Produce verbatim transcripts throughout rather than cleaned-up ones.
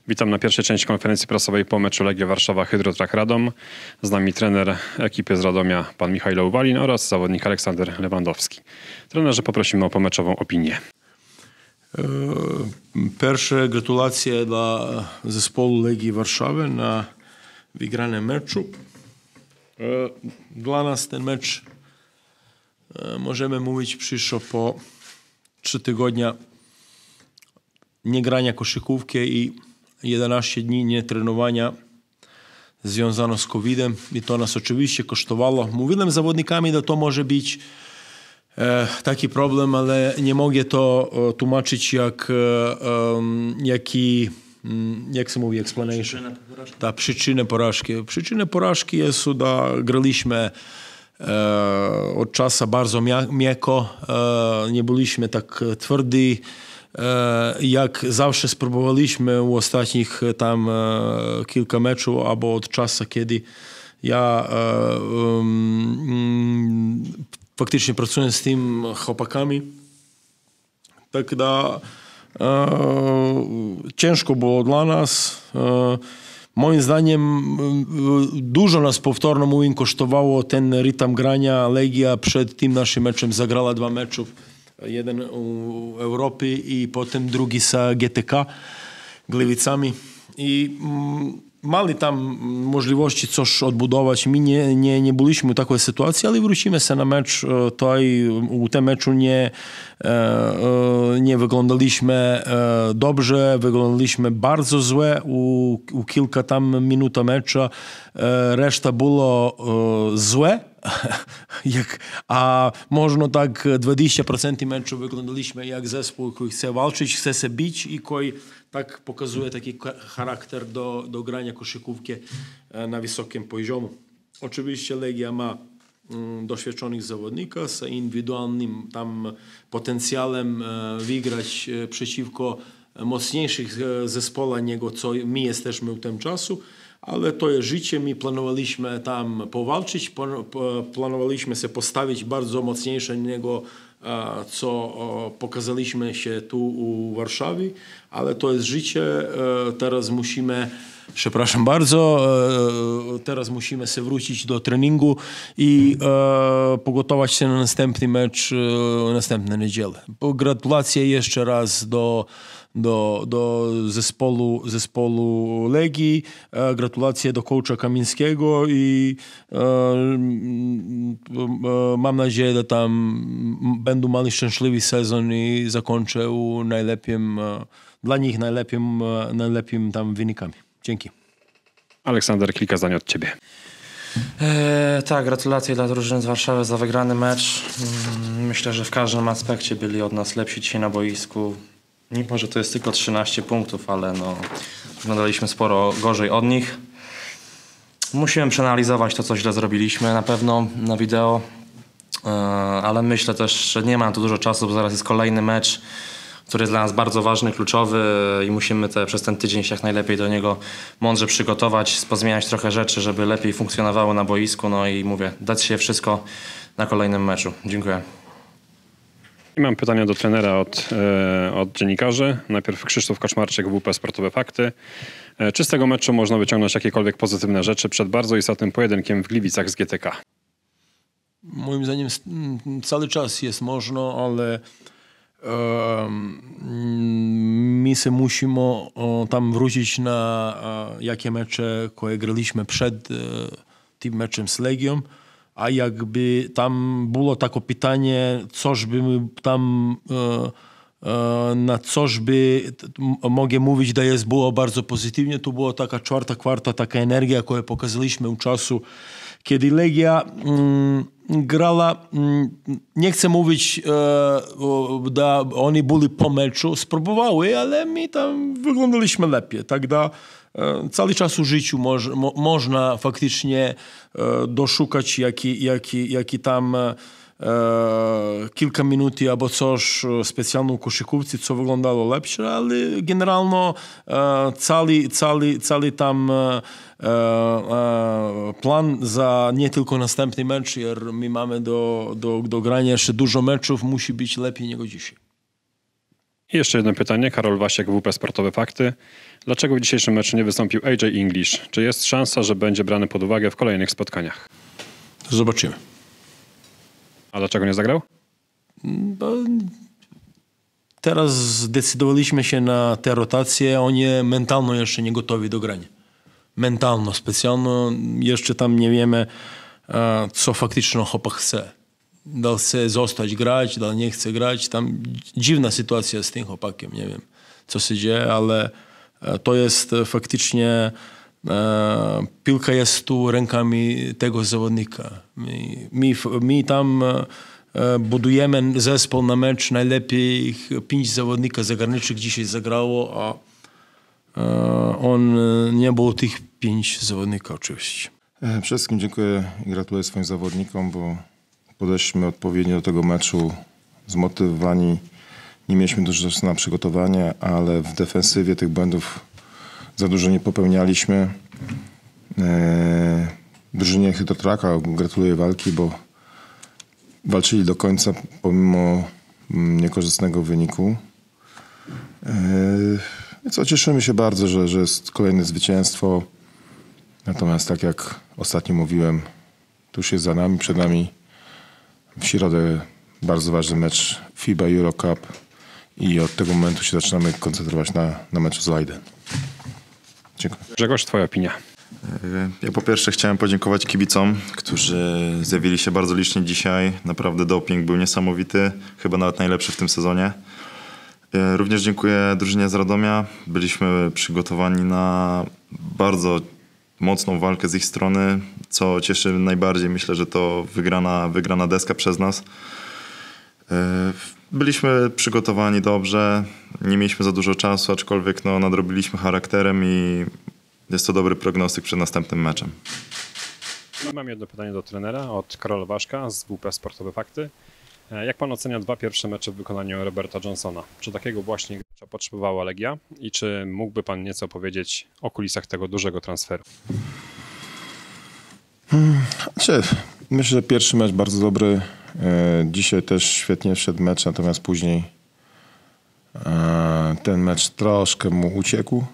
Witam na pierwszej części konferencji prasowej po meczu Legia Warszawa Hydrotrak Radom. Z nami trener ekipy z Radomia pan Michał Walin oraz zawodnik Aleksander Lewandowski. Trenerze, poprosimy o pomeczową opinię. Перше, gratulacje dla zespołu Legii Warszawy na wygranym meczu. Dla nas ten mecz, możemy mówić, przyszło po trzy tygodnia niegrania koszykówki i jedenaście dni nietrenowania związano z kowidem i to nas oczywiście kosztowało. Mówiłem z zawodnikami, że to może być e, taki problem, ale nie mogę to e, tłumaczyć jak e, e, jaki, jak się mówi, explanation. Ta przyczyna porażki. Przyczyna porażki jest, że graliśmy e, od czasu bardzo miękko, e, nie byliśmy tak twardzi. Jak zawsze spróbowaliśmy w ostatnich tam kilka meczów, albo od czasu, kiedy ja um, faktycznie pracuję z tym chłopakami. Tak da e, ciężko było dla nas. E, moim zdaniem dużo nas, powtórno mówię, kosztowało ten rytm grania. Legia przed tym naszym meczem zagrała dwa meczów. Jeden u Europy i potem drugi z G T K Gliwicami. I mm, mali tam możliwości coś odbudować. My nie, nie, nie byliśmy w takiej sytuacji, ale wrócimy się na mecz. Tutaj u tym meczu nie, nie wyglądaliśmy dobrze, wyglądaliśmy bardzo złe u, u kilka tam minut meczu. Reszta było złe. Jak, a można tak dwadzieścia procent meczu wyglądaliśmy jak zespół, który chce walczyć, chce się bić i który tak pokazuje taki charakter do, do grania koszykówki na wysokim poziomie. Oczywiście Legia ma mm, doświadczonych zawodników z indywidualnym tam potencjałem e, wygrać e, przeciwko mocniejszych zespołach niego, co my jesteśmy w tym czasu. Ale to jest życie, my planowaliśmy tam powalczyć, planowaliśmy się postawić bardzo mocniejsze niego, co pokazaliśmy się tu u Warszawie, ale to jest życie, teraz musimy, przepraszam bardzo, teraz musimy się wrócić do treningu i przygotować się na następny mecz następną niedzielę. Gratulacje jeszcze raz do do, do zespołu, zespołu Legii, e, gratulacje do coacha Kamińskiego i e, e, mam nadzieję, że tam będą mieli szczęśliwy sezon i zakończą najlepszym, e, dla nich najlepszym, e, najlepszym tam wynikami. Dzięki. Aleksander, kilka zdań od ciebie. E, tak, gratulacje dla drużyny z Warszawy za wygrany mecz. Myślę, że w każdym aspekcie byli od nas lepsi dzisiaj na boisku. Mimo że to jest tylko trzynaście punktów, ale no, wyglądaliśmy sporo gorzej od nich. Musimy przeanalizować to, co źle zrobiliśmy na pewno na wideo, ale myślę też, że nie mam tu dużo czasu, bo zaraz jest kolejny mecz, który jest dla nas bardzo ważny, kluczowy i musimy te, przez ten tydzień się jak najlepiej do niego mądrze przygotować, pozmieniać trochę rzeczy, żeby lepiej funkcjonowało na boisku. No i mówię, dać się wszystko na kolejnym meczu. Dziękuję. I mam pytania do trenera od, e, od dziennikarzy. Najpierw Krzysztof Kaczmarczyk, W P Sportowe Fakty. E, czy z tego meczu można wyciągnąć jakiekolwiek pozytywne rzeczy przed bardzo istotnym pojedynkiem w Gliwicach z G T K? Moim zdaniem cały czas jest można, ale e, my się musimy o, tam wrócić na e, jakie mecze, które graliśmy przed e, tym meczem z Legią. A jakby tam było takie pytanie, coś by tam, e, e, na coś by mogę mówić, że jest było bardzo pozytywnie, to była taka czwarta kwarta, taka energia, którą pokazaliśmy u czasu, kiedy Legia mm, grała, mm, nie chcę mówić, e, że oni byli po meczu, spróbowały, ale my tam wyglądaliśmy lepiej, tak da cały czas w życiu moż, mo, można faktycznie e, doszukać jaki, jaki, jaki tam e, kilka minut albo coś specjalną koszykówce, co wyglądało lepsze, ale generalnie e, cały, cały, cały tam e, e, plan za nie tylko następny mecz, jer my mamy do, do, do grania jeszcze dużo meczów, musi być lepiej niż dzisiaj. I jeszcze jedno pytanie. Karol Wasiek, W P Sportowe Fakty. Dlaczego w dzisiejszym meczu nie wystąpił A J English? Czy jest szansa, że będzie brany pod uwagę w kolejnych spotkaniach? Zobaczymy. A dlaczego nie zagrał? Bo teraz zdecydowaliśmy się na tę rotację, oni mentalno jeszcze nie gotowi do grania. Mentalno, specjalno. Jeszcze tam nie wiemy, co faktycznie chłopak chce. Dal chce zostać grać, dal nie chce grać. Tam dziwna sytuacja z tym chłopakiem, nie wiem, co się dzieje, ale to jest faktycznie piłka jest tu rękami tego zawodnika. My, my, my tam budujemy zespół na mecz, najlepiej pięć zawodników zagranicznych dzisiaj zagrało, a on nie był tych pięć zawodników oczywiście. Przede wszystkim dziękuję i gratuluję swoim zawodnikom, bo podeszliśmy odpowiednio do tego meczu zmotywowani. Nie mieliśmy dużo czasu na przygotowanie, ale w defensywie tych błędów za dużo nie popełnialiśmy. Drużynie Hydrotraka gratuluję walki, bo walczyli do końca pomimo niekorzystnego wyniku. Co, cieszymy się bardzo, że, że jest kolejne zwycięstwo. Natomiast tak jak ostatnio mówiłem, to już jest za nami, przed nami w środę bardzo ważny mecz FIBA Euro Cup i od tego momentu się zaczynamy koncentrować na, na meczu z Leiden. Dziękuję. Grzegorz, twoja opinia. Ja po pierwsze chciałem podziękować kibicom, którzy zjawili się bardzo licznie dzisiaj. Naprawdę doping był niesamowity, chyba nawet najlepszy w tym sezonie. Również dziękuję drużynie z Radomia. Byliśmy przygotowani na bardzo mocną walkę z ich strony, co cieszy najbardziej. Myślę, że to wygrana, wygrana deska przez nas. Byliśmy przygotowani dobrze, nie mieliśmy za dużo czasu, aczkolwiek no, nadrobiliśmy charakterem i jest to dobry prognostyk przed następnym meczem. Mam jedno pytanie do trenera od Karola Waszka z W P Sportowe Fakty. Jak pan ocenia dwa pierwsze mecze w wykonaniu Roberta Johnsona? Czy takiego właśnie gracza potrzebowała Legia i czy mógłby pan nieco powiedzieć o kulisach tego dużego transferu? Hmm, myślę, że pierwszy mecz bardzo dobry. Dzisiaj też świetnie wszedł mecz, natomiast później ten mecz troszkę mu uciekł.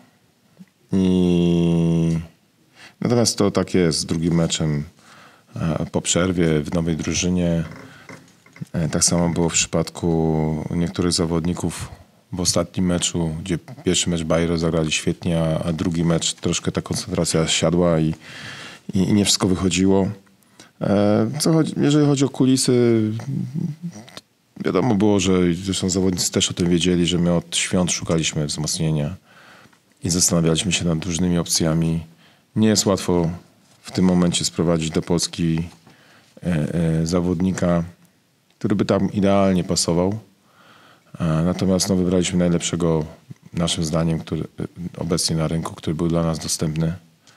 I natomiast to tak jest z drugim meczem po przerwie w nowej drużynie. Tak samo było w przypadku niektórych zawodników w ostatnim meczu, gdzie pierwszy mecz Bayer zagrali świetnie, a drugi mecz troszkę ta koncentracja siadła i, i, i nie wszystko wychodziło. Co chodzi, jeżeli chodzi o kulisy, wiadomo było, że zresztą zawodnicy też o tym wiedzieli, że my od świąt szukaliśmy wzmocnienia i zastanawialiśmy się nad różnymi opcjami. Nie jest łatwo w tym momencie sprowadzić do Polski e, e, zawodnika, który by tam idealnie pasował. E, natomiast no, wybraliśmy najlepszego, naszym zdaniem, który obecnie na rynku, który był dla nas dostępny.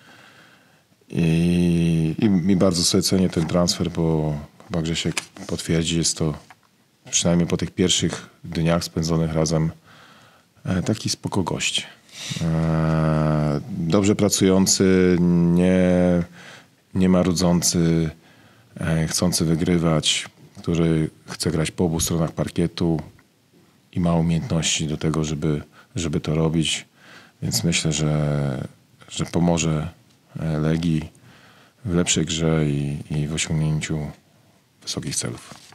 I, i, i bardzo sobie cenię ten transfer, bo chyba Grzesiek potwierdzi, jest to przynajmniej po tych pierwszych dniach spędzonych razem e, taki spoko gość. E, dobrze pracujący, nie, nie marudzący, e, chcący wygrywać, który chce grać po obu stronach parkietu i ma umiejętności do tego, żeby, żeby to robić. Więc myślę, że, że pomoże Legii w lepszej grze i, i w osiągnięciu wysokich celów.